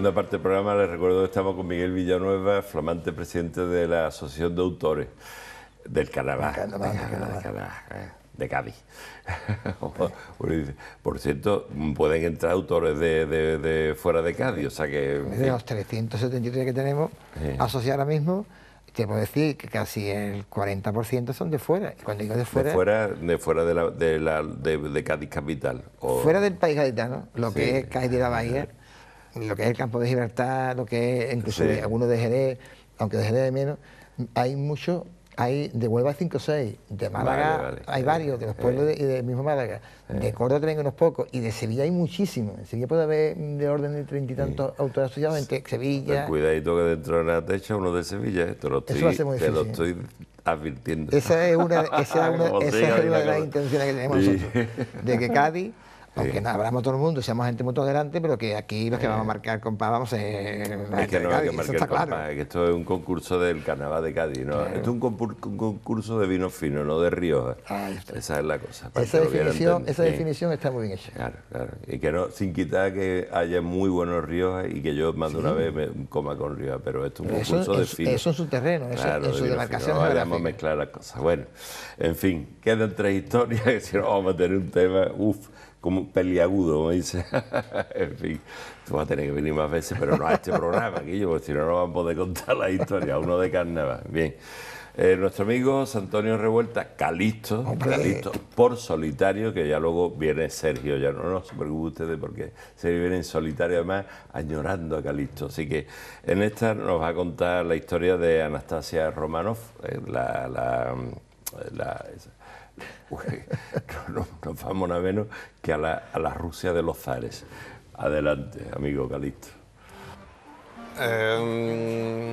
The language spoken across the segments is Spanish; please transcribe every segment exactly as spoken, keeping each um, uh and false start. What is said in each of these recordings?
segunda parte del programa les recuerdo que estamos con Miguel Villanueva, flamante presidente de la Asociación de Autores del Carnaval, de, Carnaval, de, Carnaval. de, Carnaval, de Cádiz. Por cierto, pueden entrar autores de, de, de fuera de Cádiz, o sea que... De los trescientos setenta y tres que tenemos sí. asociados ahora mismo, te puedo decir que casi el cuarenta por ciento son de fuera. Y cuando digo de fuera... De fuera de, fuera de, la, de, la, de, de Cádiz capital. O... Fuera del país gaditano, lo sí. que es Cádiz de la Bahía, lo que es el Campo de Gibraltar, lo que es incluso sí. algunos de Jerez, aunque de Jerez de menos, hay muchos, hay de Huelva cinco o seis, de Málaga vale, vale. hay sí. varios, de los pueblos eh. de, y del mismo Málaga, eh. de Córdoba también unos pocos, y de Sevilla hay muchísimos. En Sevilla puede haber de orden de treinta y tantos sí. autores asociados entre Sevilla... Ten cuidadito que dentro de la techa uno de Sevilla, ¿eh? te lo estoy, Eso va a ser muy te difícil. lo estoy advirtiendo. Esa es una, esa es una, esa es una de las intenciones que tenemos sí. nosotros, de que Cádiz... Aunque sí. no hablamos todo el mundo, seamos gente muy tolerante, pero que aquí los que eh. vamos a marcar compás vamos a ser la es que no Cádiz, hay que marcar está compás, claro. Es que esto es un concurso del Carnaval de Cádiz, ¿no? Claro. Esto es un, un concurso de vino fino, no de Rioja. Esa es la cosa. Esa, definición, esa sí. definición está muy bien hecha. Claro, claro. Y que no, sin quitar que haya muy buenos Riojas y que yo más de sí. una vez me coma con Rioja, pero esto es un pero concurso eso, de fino. Eso es su terreno, eso, claro, en su demarcación. No vayamos a mezclar las cosas. Bueno, en fin, quedan tres historias que si no vamos a tener un tema, uff, como un peliagudo, como dice. En fin, tú vas a tener que venir más veces, pero no a este programa, Guillo, porque si no, no vamos a poder contar la historia, uno de carnaval. Bien, eh, nuestro amigo Antonio Revuelta, Calixto, Calixto, por solitario, que ya luego viene Sergio, ya no, no se preocupen ustedes porque Sergio viene en solitario, además, añorando a Calixto. Así que en esta nos va a contar la historia de Anastasia Romanov, eh, la... la, la esa, Uy, no, no, nos vamos a menos que a la, a la Rusia de los zares. Adelante, amigo Calixto. Eh,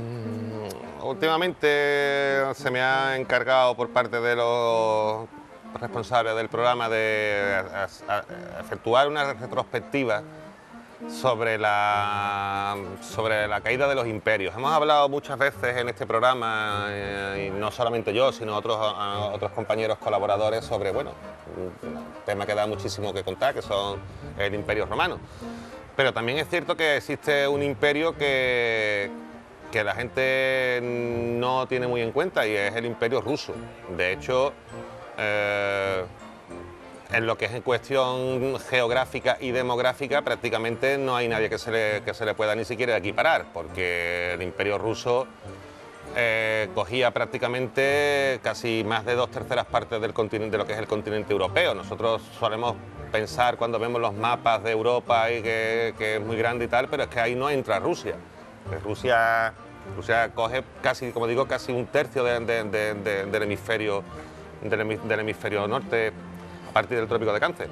últimamente se me ha encargado por parte de los responsables del programa de a, a, a efectuar una retrospectiva sobre la, sobre la caída de los imperios. Hemos hablado muchas veces en este programa, eh, y no solamente yo, sino otros, a, otros compañeros colaboradores, sobre bueno, un tema que da muchísimo que contar, que son el Imperio Romano. Pero también es cierto que existe un imperio que, que la gente no tiene muy en cuenta, y es el Imperio Ruso. De hecho, eh, en lo que es en cuestión geográfica y demográfica, prácticamente no hay nadie que se le, que se le pueda ni siquiera equiparar, porque el Imperio Ruso eh, cogía prácticamente casi más de dos terceras partes del continente, de lo que es el continente europeo. Nosotros solemos pensar cuando vemos los mapas de Europa y que, que es muy grande y tal, pero es que ahí no entra Rusia. Rusia, Rusia coge casi, como digo, casi un tercio de, de, de, de, del, hemisferio, del, del hemisferio norte, a partir del Trópico de Cáncer.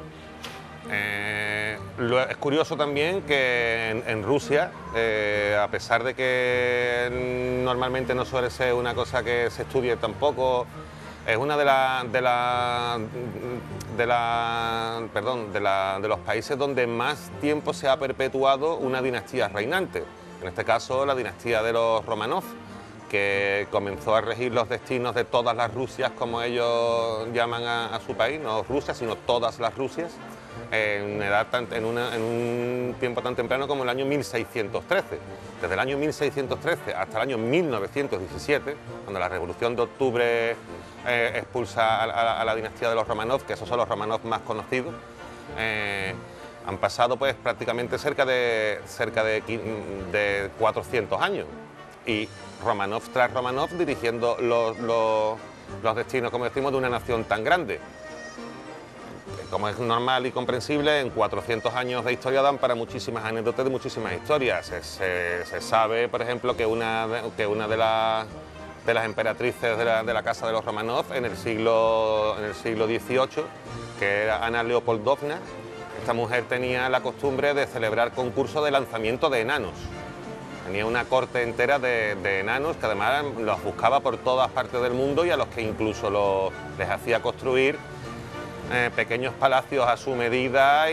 Eh, lo, es curioso también que en, en Rusia, eh, a pesar de que normalmente no suele ser una cosa que se estudie tampoco, es una de las de la, de la, perdón, de, la, de los países donde más tiempo se ha perpetuado una dinastía reinante. En este caso, la dinastía de los Romanov, que comenzó a regir los destinos de todas las Rusias, como ellos llaman a, a su país, no Rusia, sino todas las Rusias, en, una edad tan, en, una, en un tiempo tan temprano como el año mil seiscientos trece. Desde el año mil seiscientos trece hasta el año mil novecientos diecisiete, cuando la Revolución de Octubre eh, expulsa a, a, a la dinastía de los Romanov, que esos son los Romanov más conocidos, eh, han pasado pues prácticamente cerca de, cerca de, de cuatrocientos años. Y Romanov tras Romanov dirigiendo los, los, los destinos, como decimos, de una nación tan grande. Como es normal y comprensible, en cuatrocientos años de historia dan para muchísimas anécdotas de muchísimas historias. Se, se, se sabe, por ejemplo, que una de, que una de, la, de las emperatrices de la, de la casa de los Romanov en el siglo, en el siglo dieciocho, que era Ana Leopoldovna, esta mujer tenía la costumbre de celebrar concursos de lanzamiento de enanos. Tenía una corte entera de, de enanos que además los buscaba por todas partes del mundo y a los que incluso los, les hacía construir eh, pequeños palacios a su medida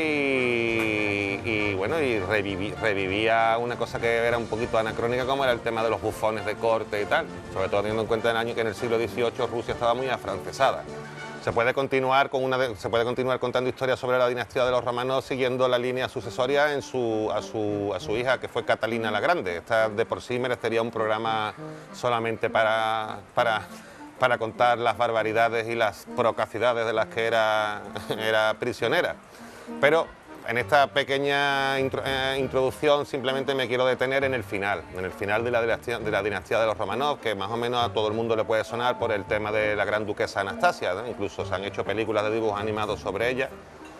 y, y bueno, y reviví, revivía una cosa que era un poquito anacrónica, como era el tema de los bufones de corte y tal, sobre todo teniendo en cuenta el año que en el siglo dieciocho Rusia estaba muy afrancesada. O Se puede continuar con una de, se puede continuar contando historias sobre la dinastía de los Romanov siguiendo la línea sucesoria en su, a, su, a su hija, que fue Catalina la Grande. Esta de por sí merecería un programa solamente para, para, para contar las barbaridades y las procacidades de las que era, era prisionera. Pero en esta pequeña intro, eh, introducción simplemente me quiero detener en el final, en el final de la, dinastía, de la dinastía de los Romanov, que más o menos a todo el mundo le puede sonar por el tema de la gran duquesa Anastasia, ¿no? Incluso se han hecho películas de dibujos animados sobre ella.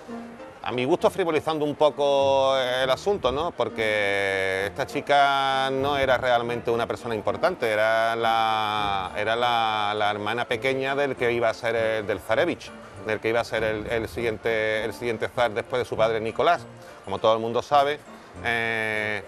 A mi gusto frivolizando un poco el asunto, ¿no? Porque esta chica no era realmente una persona importante, era la, era la, la hermana pequeña del que iba a ser el, del zarevich, del que iba a ser el, el, siguiente, el siguiente zar después de su padre Nicolás. Como todo el mundo sabe, eh,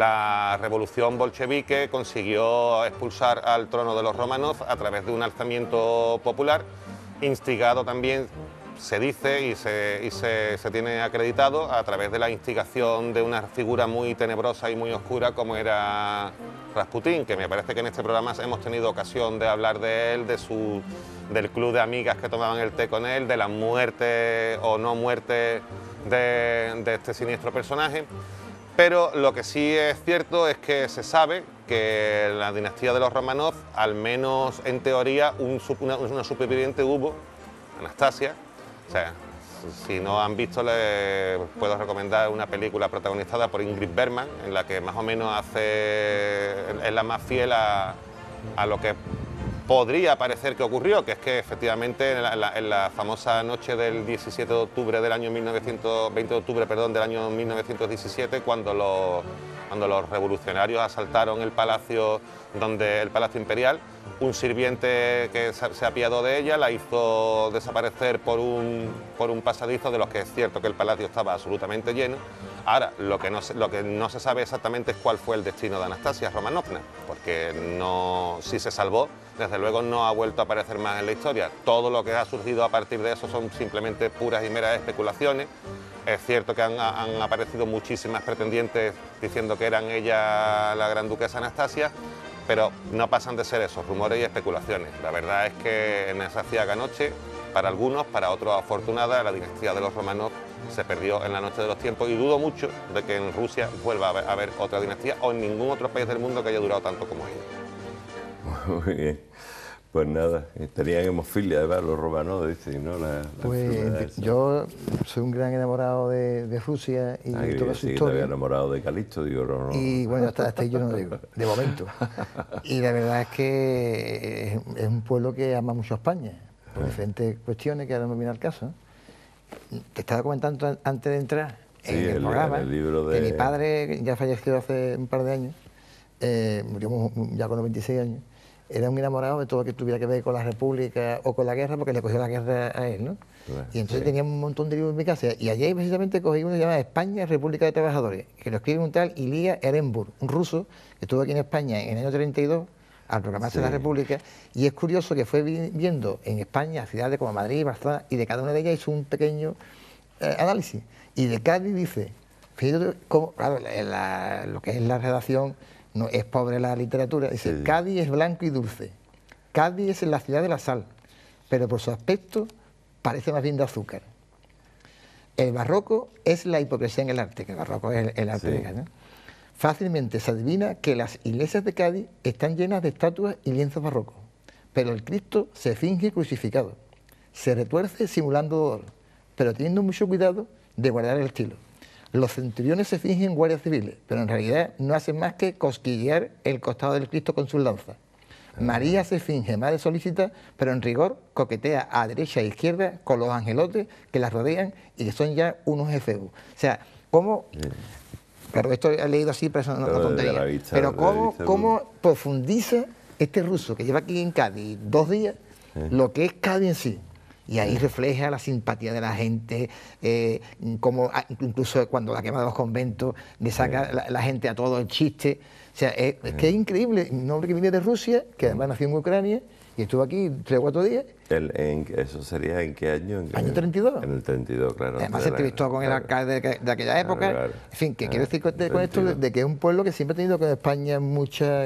la revolución bolchevique consiguió expulsar al trono de los Romanov a través de un alzamiento popular, instigado también, se dice y, se, y se, se tiene acreditado a través de la instigación de una figura muy tenebrosa y muy oscura como era Rasputín, que me parece que en este programa hemos tenido ocasión de hablar de él, de su, del club de amigas que tomaban el té con él, de la muerte o no muerte de, de este siniestro personaje. Pero lo que sí es cierto es que se sabe que en la dinastía de los Romanov, al menos en teoría, un, una, una superviviente hubo, Anastasia. O sea, si no han visto, les puedo recomendar una película protagonizada por Ingrid Bergman, en la que más o menos hace, es la más fiel a, a lo que podría parecer que ocurrió, que es que efectivamente en la, en la famosa noche del diecisiete de octubre del año mil novecientos, veinte de octubre, perdón, del año mil novecientos diecisiete, cuando los, cuando los revolucionarios asaltaron el palacio, donde, el Palacio Imperial, un sirviente que se apiadó de ella la hizo desaparecer por un, por un pasadizo, de los que es cierto que el palacio estaba absolutamente lleno. Ahora, lo que, no se, lo que no se sabe exactamente es cuál fue el destino de Anastasia Romanovna, porque no, si se salvó, desde luego no ha vuelto a aparecer más en la historia. Todo lo que ha surgido a partir de eso son simplemente puras y meras especulaciones. Es cierto que han, han aparecido muchísimas pretendientes diciendo que eran ella la gran duquesa Anastasia, pero no pasan de ser esos rumores y especulaciones. La verdad es que en esa ciaga noche, para algunos, para otros afortunada, la dinastía de los Romanov se perdió en la noche de los tiempos, y dudo mucho de que en Rusia vuelva a haber, a haber otra dinastía o en ningún otro país del mundo que haya durado tanto como ella. Muy bien. Pues nada, tenían hemofilia de ver los Romanov, dice, ¿no? La, la pues yo soy un gran enamorado de, de Rusia y ah, de toda su sí, historia. enamorado de Calixto, digo, no, no. Y bueno, hasta, hasta ahí yo no lo digo, de momento. Y la verdad es que es, es un pueblo que ama mucho a España, por ah. diferentes cuestiones que ahora no viene al caso. Te estaba comentando antes de entrar sí, en el, el programa, el libro de... que mi padre, ya falleció hace un par de años, eh, murió ya con noventa y seis años, era un enamorado de todo lo que tuviera que ver con la República o con la guerra, porque le cogió la guerra a él, ¿no? Bueno, y entonces sí. tenía un montón de libros en mi casa, y ayer precisamente cogí uno que se llama España, República de Trabajadores, que lo escribe un tal Ilya Ehrenburg, un ruso que estuvo aquí en España en el año treinta y dos, al proclamarse sí. la República, y es curioso que fue viendo en España ciudades como Madrid, Barcelona, y de cada una de ellas hizo un pequeño eh, análisis. Y de Cádiz dice, fíjate cómo, claro, la, la, lo que es la redacción no es pobre la literatura, dice, sí. Cádiz es blanco y dulce, Cádiz es la ciudad de la sal, pero por su aspecto parece más bien de azúcar. El barroco es la hipocresía en el arte, que el barroco es el, el arte sí. de Cádiz, ¿no? Fácilmente se adivina que las iglesias de Cádiz están llenas de estatuas y lienzos barrocos, pero el Cristo se finge crucificado, se retuerce simulando dolor, pero teniendo mucho cuidado de guardar el estilo. Los centuriones se fingen guardias civiles, pero en realidad no hacen más que cosquillear el costado del Cristo con sus lanzas. María se finge madre solícita, pero en rigor coquetea a derecha e izquierda con los angelotes que la rodean y que son ya unos efebos. O sea, ¿cómo...? Sí. Claro, esto he leído así, pero eso no es una tontería. Vista, pero ¿cómo, cómo profundiza este ruso que lleva aquí en Cádiz dos días sí. lo que es Cádiz en sí? Y ahí refleja la simpatía de la gente, eh, como incluso cuando la quema de los conventos le saca la, la gente a todo el chiste. O sea, es, es que es increíble. Un hombre que viene de Rusia, que además nació en Ucrania y estuvo aquí tres o cuatro días. El, en, ¿Eso sería en qué año? ¿En qué año treinta y dos. En el treinta y dos, claro. Además se entrevistó con el alcalde de, de aquella época. Claro, claro. En fin, que claro, quiero decir con, con esto de, de que es un pueblo que siempre ha tenido con España mucha...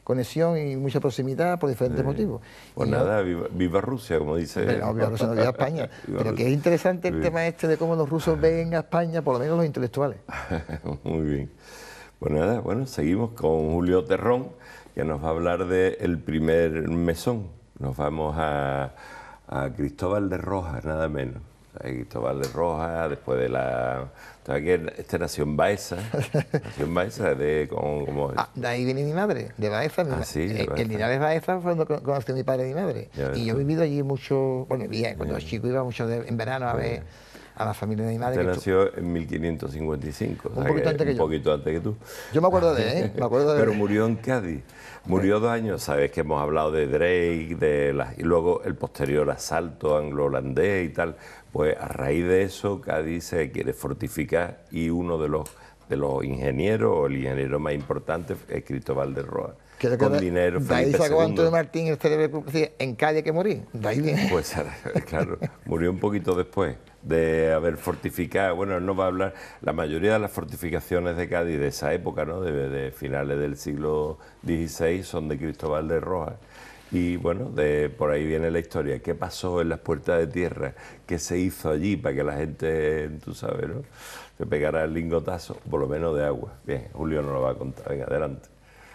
conexión y mucha proximidad por diferentes sí. motivos. Pues y nada, yo, viva, viva Rusia, como dice. Pero no, viva Rusia, no viva España. Viva pero que Rusia. es interesante el Sí. tema este de cómo los rusos ven a España, por lo menos los intelectuales. Muy bien. Pues nada, bueno, seguimos con Julio Terrón, que nos va a hablar del primer mesón. Nos vamos a, a Cristóbal de Rojas, nada menos. Cristóbal de Rojas, después de la... Este nació en Baeza, nació en Baeza, de, como, como... Ah, de ahí viene mi madre, de Baeza. Mi Ah, ma- sí, de eh, Baeza. En Linares Baeza fue donde co- conocí a mi padre y mi madre. Ya ves Y yo he tú. vivido allí mucho, bueno, vivía, cuando era chico iba mucho de- en verano a ver a la familia de mi madre. Este que estu- nació en mil quinientos cincuenta y cinco, Un poquito antes que un yo. poquito antes que tú. Yo me acuerdo de él, ¿eh? Me acuerdo de Pero él. murió en Cádiz. Murió dos años, sabes que hemos hablado de Drake, de las, y luego el posterior asalto anglo-holandés y tal. Pues a raíz de eso, Cádiz se quiere fortificar y uno de los, de los ingenieros, o el ingeniero más importante, es Cristóbal de Rojas. Creo que Con de- dinero, de ahí Felipe sacó Antonio segundo. Martín el célebre que decía, en Cádiz hay que morir. De ahí viene. Pues claro, murió un poquito después de haber fortificado. Bueno, él nos va a hablar, la mayoría de las fortificaciones de Cádiz de esa época, ¿no? de, de finales del siglo dieciséis, son de Cristóbal de Rojas. Y bueno, de, por ahí viene la historia. ¿Qué pasó en las Puertas de Tierra? ¿Qué se hizo allí para que la gente, tú sabes, ¿no? se pegara el lingotazo, por lo menos de agua? Bien, Julio nos lo va a contar. Venga, adelante.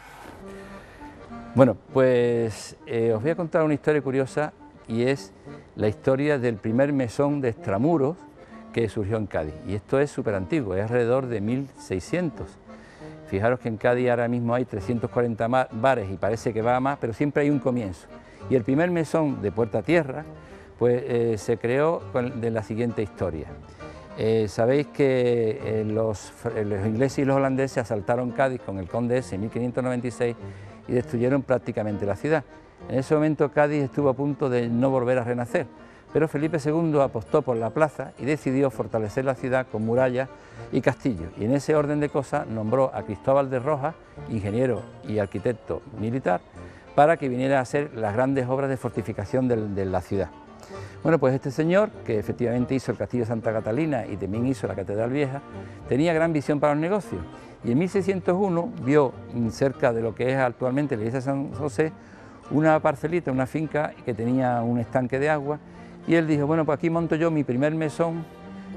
Bueno, pues eh, os voy a contar una historia curiosa y es la historia del primer mesón de extramuros que surgió en Cádiz. Y esto es súper antiguo, es alrededor de mil seiscientos. Fijaros que en Cádiz ahora mismo hay trescientos cuarenta bares y parece que va a más, pero siempre hay un comienzo. Y el primer mesón de Puerta Tierra pues, eh, se creó con, de la siguiente historia. Eh, Sabéis que eh, los, los ingleses y los holandeses asaltaron Cádiz con el conde ese en mil quinientos noventa y seis y destruyeron prácticamente la ciudad. En ese momento Cádiz estuvo a punto de no volver a renacer, pero Felipe segundo apostó por la plaza y decidió fortalecer la ciudad con murallas y castillos. Y en ese orden de cosas nombró a Cristóbal de Rojas, ingeniero y arquitecto militar, para que viniera a hacer las grandes obras de fortificación de, de la ciudad. Bueno, pues este señor, que efectivamente hizo el castillo de Santa Catalina y también hizo la Catedral Vieja, tenía gran visión para los negocios y en mil seiscientos uno vio cerca de lo que es actualmente la iglesia de San José una parcelita, una finca que tenía un estanque de agua y él dijo, bueno, pues aquí monto yo mi primer mesón,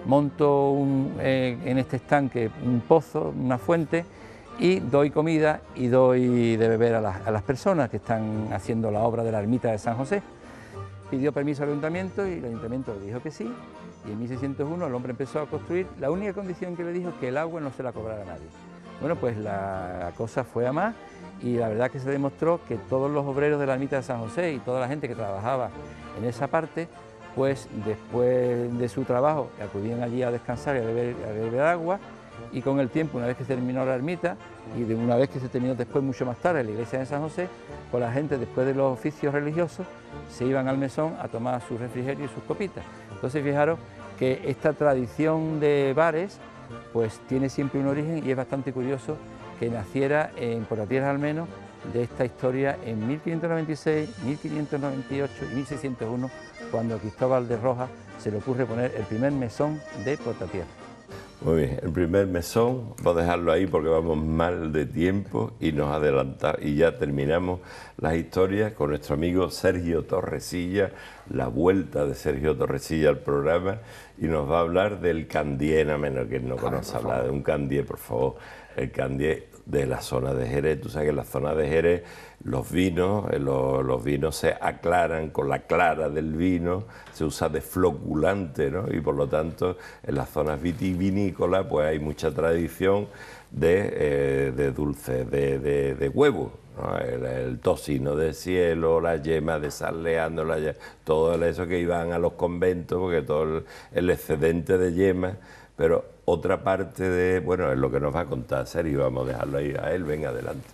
monto un, eh, en este estanque un pozo, una fuente y doy comida y doy de beber a las, a las personas que están haciendo la obra de la ermita de San José. Pidió permiso al ayuntamiento y el ayuntamiento le dijo que sí y en mil seiscientos uno el hombre empezó a construir. La única condición que le dijo es que el agua no se la cobrara a nadie. Bueno, pues la cosa fue a más y la verdad que se demostró que todos los obreros de la ermita de San José y toda la gente que trabajaba en esa parte, pues después de su trabajo acudían allí a descansar y a beber, a beber agua y con el tiempo, una vez que se terminó la ermita y de una vez que se terminó después, mucho más tarde, la iglesia de San José, pues la gente después de los oficios religiosos se iban al mesón a tomar su refrigerio y sus copitas. Entonces fijaros que esta tradición de bares pues tiene siempre un origen y es bastante curioso que naciera en Puerta Tierra al menos de esta historia en mil quinientos noventa y seis, mil quinientos noventa y ocho y mil seiscientos uno, cuando a Cristóbal de Rojas se le ocurre poner el primer mesón de Puerta Tierra. Muy bien, el primer mesón, voy a dejarlo ahí porque vamos mal de tiempo y nos adelantamos y ya terminamos las historias con nuestro amigo Sergio Torresilla, la vuelta de Sergio Torresilla al programa y nos va a hablar del candié, a menos que él no conoce hablar de un candié, por favor, el candié de la zona de Jerez. Tú sabes que en la zona de Jerez los vinos, eh, los, los vinos se aclaran con la clara del vino, se usa de floculante, ¿no? Y por lo tanto en las zonas vitivinícolas pues hay mucha tradición de, eh, de dulces, de, de, de huevo, ¿no? El, el tocino de cielo, la yema de San Leandro, la yema, todo eso que iban a los conventos, porque todo el, el excedente de yema, pero otra parte de, bueno, es lo que nos va a contar Sergio, vamos a dejarlo ahí a él, venga, adelante.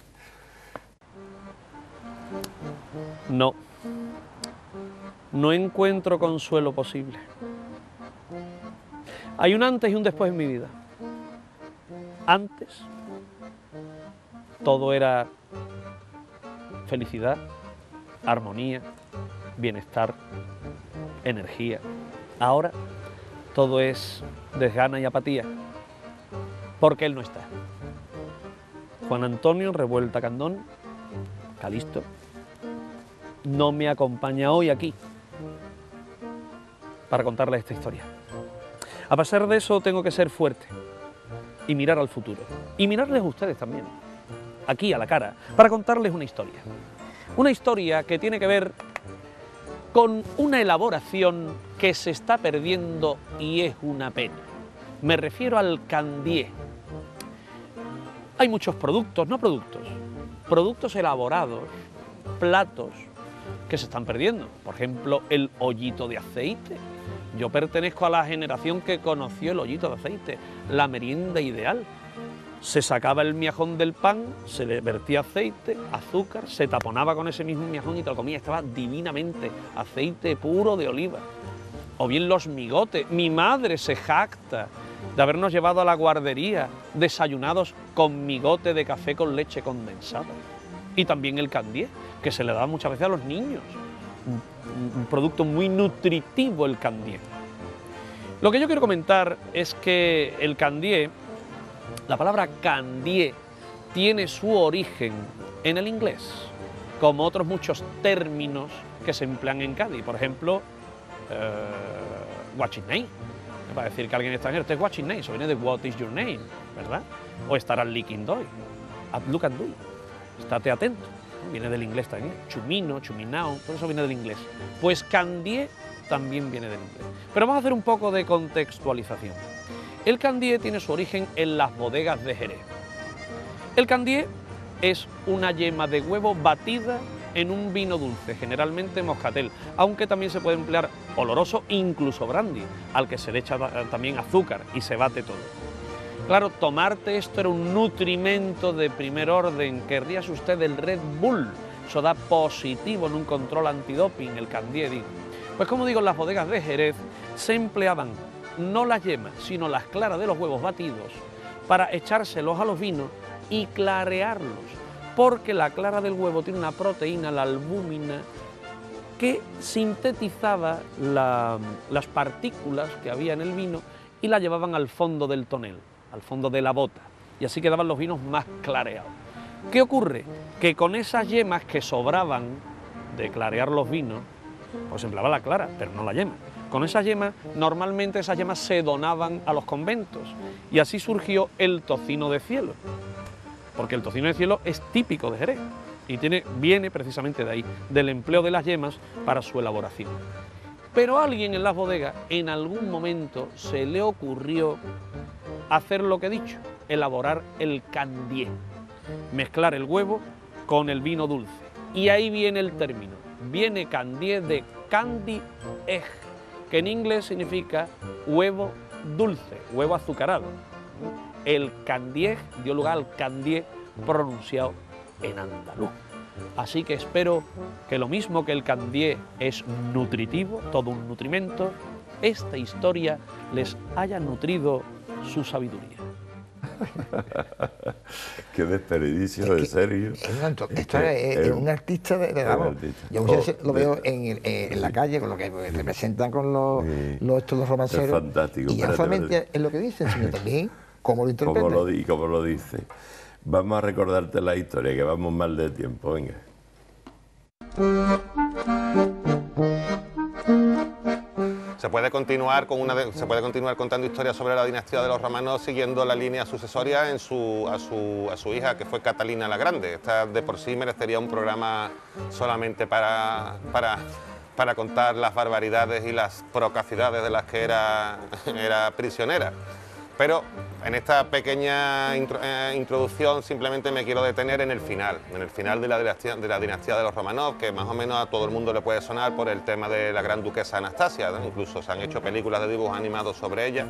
No, no encuentro consuelo posible. Hay un antes y un después en mi vida. Antes, todo era felicidad, armonía, bienestar, energía. Ahora, todo es desgana y apatía, porque él no está. Juan Antonio Revuelta Candón, Calixto, no me acompaña hoy aquí para contarles esta historia. A pesar de eso, tengo que ser fuerte y mirar al futuro. Y mirarles a ustedes también, aquí a la cara, para contarles una historia. Una historia que tiene que ver con una elaboración que se está perdiendo y es una pena. Me refiero al candié. Hay muchos productos, no productos, productos elaborados, platos que se están perdiendo. Por ejemplo, el ollito de aceite. Yo pertenezco a la generación que conoció el ollito de aceite, la merienda ideal. Se sacaba el miajón del pan, se le vertía aceite, azúcar, se taponaba con ese mismo miajón y te lo comía. Estaba divinamente, aceite puro de oliva. O bien los migotes. Mi madre se jacta de habernos llevado a la guardería desayunados con migote de café con leche condensada. Y también el candié, que se le daba muchas veces a los niños. Un, un producto muy nutritivo, el candié. Lo que yo quiero comentar es que el candié, la palabra candié, tiene su origen en el inglés, como otros muchos términos que se emplean en Cádiz. Por ejemplo, uh, what's your name? Para decir que alguien extranjero, este es what's your name, eso viene de what is your name, ¿verdad? O estarás licking doy, look and do, estate atento, viene del inglés también. Chumino, chuminao, todo eso viene del inglés. Pues candié también viene del inglés. Pero vamos a hacer un poco de contextualización. El candié tiene su origen en las bodegas de Jerez. El candié es una yema de huevo batida en un vino dulce, generalmente moscatel, aunque también se puede emplear oloroso, incluso brandy, al que se le echa también azúcar y se bate todo. Claro, tomarte esto era un nutrimento de primer orden. Querrías usted el Red Bull, eso da positivo en un control antidoping, el candié, digo. Pues como digo, en las bodegas de Jerez se empleaban no las yemas, sino las claras de los huevos batidos para echárselos a los vinos y clarearlos, porque la clara del huevo tiene una proteína, la albúmina, que sintetizaba la, las partículas que había en el vino y la llevaban al fondo del tonel, al fondo de la bota, y así quedaban los vinos más clareados. ¿Qué ocurre? Que con esas yemas que sobraban de clarear los vinos, pues se empleaba la clara, pero no la yema. Con esas yemas, normalmente esas yemas se donaban a los conventos, y así surgió el tocino de cielo, porque el tocino de cielo es típico de Jerez, y tiene, viene precisamente de ahí, del empleo de las yemas para su elaboración. Pero a alguien en las bodegas, en algún momento, se le ocurrió hacer lo que he dicho, elaborar el candié, mezclar el huevo con el vino dulce. Y ahí viene el término, viene candié de candy egg, que en inglés significa huevo dulce, huevo azucarado. El candié dio lugar al candié pronunciado en andaluz. Así que espero que lo mismo que el candié es nutritivo, todo un nutrimento, esta historia les haya nutrido su sabiduría. Qué desperdicio, es que, de Sergio. Es una, esto es, es, es un artista de, de vamos. Yo muchas veces oh, lo veo en, en, en la calle, con lo que representan con los, sí, los, estos los romanceros. Es fantástico. Y ya no solamente es lo que dicen, sino también cómo lo interpretan. Cómo lo, y cómo lo dice. Vamos a recordarte la historia, que vamos mal de tiempo, venga. Se puede continuar con una de, se puede continuar contando historias sobre la dinastía de los Romanos siguiendo la línea sucesoria en su, a, su, a su hija, que fue Catalina la Grande. Esta de por sí merecería un programa solamente para, para, para contar las barbaridades y las procacidades de las que era, era prisionera. Pero en esta pequeña intro, eh, introducción simplemente me quiero detener en el final, en el final de la, dinastía, de la dinastía de los Romanov, que más o menos a todo el mundo le puede sonar por el tema de la gran duquesa Anastasia, ¿no? Incluso se han hecho películas de dibujos animados sobre ella.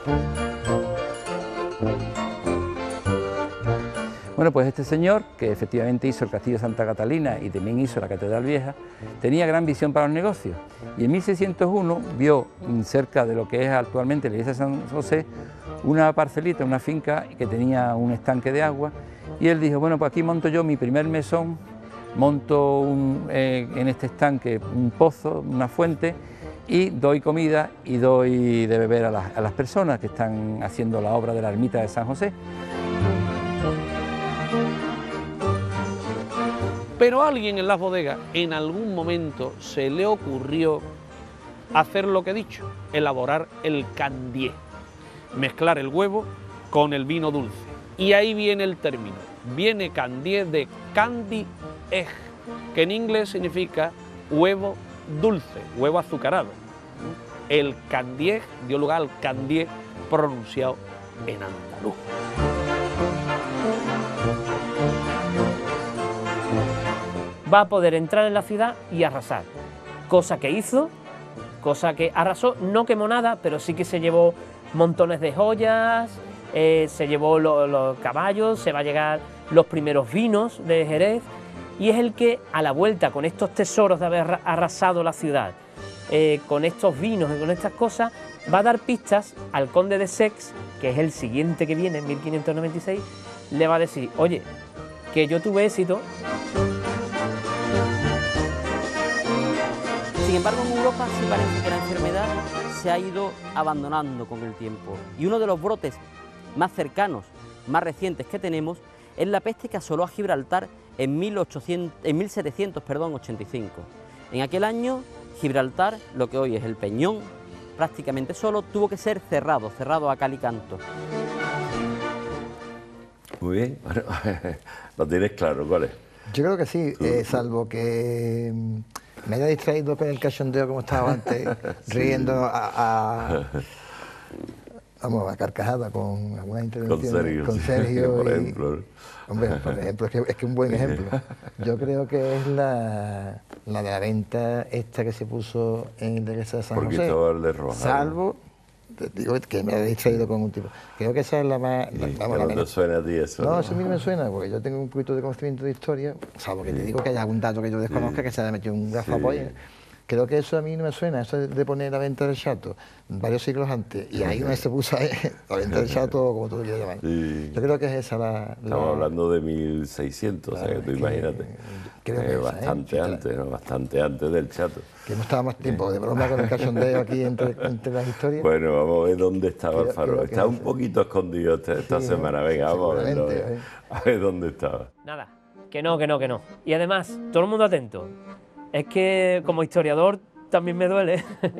Bueno, pues este señor, que efectivamente hizo el Castillo de Santa Catalina y también hizo la Catedral Vieja, tenía gran visión para los negocios y en mil seiscientos uno vio cerca de lo que es actualmente la iglesia de San José una parcelita, una finca que tenía un estanque de agua y él dijo, bueno, pues aquí monto yo mi primer mesón, monto un, eh, en este estanque un pozo, una fuente y doy comida y doy de beber a las, a las personas que están haciendo la obra de la ermita de San José. Pero a alguien en las bodegas en algún momento se le ocurrió hacer lo que he dicho, elaborar el candié, mezclar el huevo con el vino dulce. Y ahí viene el término, viene candié de candy egg, que en inglés significa huevo dulce, huevo azucarado. El candié dio lugar al candié pronunciado en andaluz. Va a poder entrar en la ciudad y arrasar, cosa que hizo, cosa que arrasó, no quemó nada, pero sí que se llevó montones de joyas, eh, se llevó lo, los caballos, se va a llegar los primeros vinos de Jerez, y es el que a la vuelta con estos tesoros de haber arrasado la ciudad, eh, con estos vinos y con estas cosas, va a dar pistas al conde de Seix, que es el siguiente que viene en mil quinientos noventa y seis, le va a decir, oye, que yo tuve éxito. Sin embargo, en Europa sí parece que la enfermedad se ha ido abandonando con el tiempo. Y uno de los brotes más cercanos, más recientes que tenemos, es la peste que asoló a Gibraltar en, mil ochocientos, en mil setecientos ochenta y cinco. En aquel año, Gibraltar, lo que hoy es el Peñón, prácticamente solo, tuvo que ser cerrado, cerrado a cal y canto. Muy bien, bueno, lo tienes claro, ¿cuál es? Yo creo que sí, eh, salvo que me haya distraído con el cachondeo como estaba antes, sí. riendo a, a, vamos, a carcajada con alguna intervención. Con Sergio, con Sergio sí, por y, ejemplo. Hombre, por ejemplo, es que es que un buen ejemplo. Yo creo que es la, la de la venta esta que se puso en la iglesia de San por José. Cristóbal de Rojas. Salvo, te digo que me he distraído con un tipo. Creo que esa es la más... La, Sí, vamos, ¿no la te menos. suena a ti eso? No, eso a mí no me suena, porque yo tengo un poquito de conocimiento de historia, salvo que te digo que haya algún dato que yo desconozca, Sí. que se haya metido un gafa Sí. polla. Creo que eso a mí no me suena, eso de poner la venta del chato varios siglos antes, y ahí donde se puso ahí, la venta del chato, como tú lo quieras llamar. Sí. Yo creo que es esa la... la Estamos hablando de mil seiscientos, Claro, o sea que tú es que- imagínate. creo que Eh, esa, ¿eh? bastante Sí, claro. antes, ¿no? Bastante antes del chato. que no estaba más tiempo de broma con el cachondeo aquí entre, entre las historias. Bueno, vamos a ver dónde estaba Creo- el faro. creo que Está un ese. poquito escondido esta, esta Sí, semana. Venga, vamos a verlo. seguramente, eh. ¿eh? A ver dónde estaba. Nada, que no, que no, que no. Y además, todo el mundo atento. Es que como historiador también me duele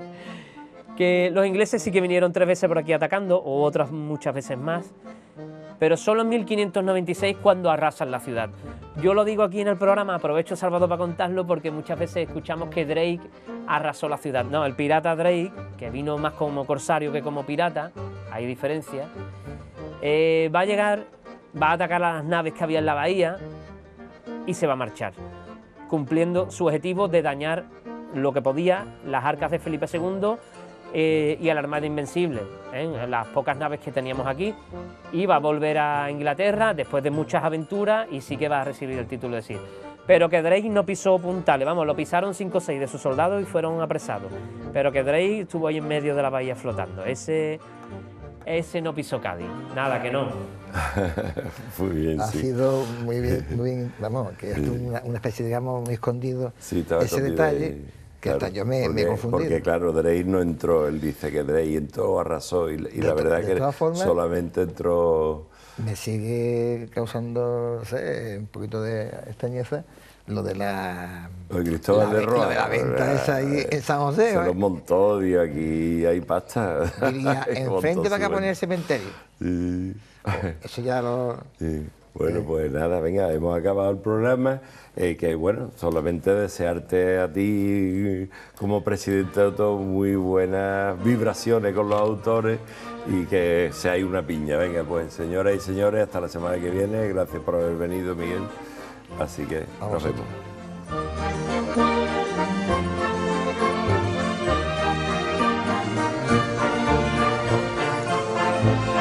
que los ingleses sí que vinieron tres veces por aquí atacando, o otras muchas veces más, pero solo en mil quinientos noventa y seis cuando arrasan la ciudad. Yo lo digo aquí en el programa, aprovecho, Salvador, para contarlo, porque muchas veces escuchamos que Drake arrasó la ciudad. No, el pirata Drake, que vino más como corsario que como pirata, hay diferencia, eh, va a llegar, va a atacar a las naves que había en la bahía y se va a marchar, cumpliendo su objetivo de dañar lo que podía las arcas de Felipe segundo eh, y a la Armada Invencible, ¿eh? las pocas naves que teníamos aquí. Y va a volver a Inglaterra después de muchas aventuras y sí que va a recibir el título de Sir. Pero que Drake no pisó puntales, vamos, lo pisaron cinco o seis de sus soldados y fueron apresados. Pero que Drake estuvo ahí en medio de la bahía flotando. Ese, ese no pisó Cádiz, nada que no. Muy bien, Ha sí. sido muy bien, muy bien, vamos, que es una, una especie, digamos, muy escondido Sí, estaba ese escondido detalle, ahí, que claro, hasta yo me, me porque, he confundido. Porque claro, Drake no entró, él dice que Drake entró, arrasó, y, y De la to- verdad de que todas formas- solamente entró... Me sigue causando, no sé, un poquito de extrañeza lo de la... Lo de Cristóbal la de ve- Rojas. lo de la venta esa ahí en San José, Se ¿eh? lo montó, tío, aquí hay pasta. Diría, enfrente para acá poner el cementerio. Sí. Eso ya lo... Sí. Bueno, pues nada, venga, hemos acabado el programa. Eh, que bueno, solamente desearte a ti como presidente de todo muy buenas vibraciones con los autores y que seáis una piña. Venga, pues señoras y señores, hasta la semana que viene. Gracias por haber venido, Miguel. Así que A nos vosotros. vemos.